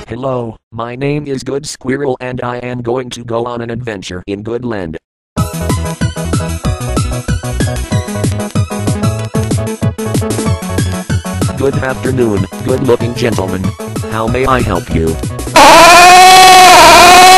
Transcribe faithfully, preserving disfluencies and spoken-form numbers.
Hello, my name is Good Squirrel and I am going to go on an adventure in Good Land. Good afternoon, good-looking gentlemen. How may I help you?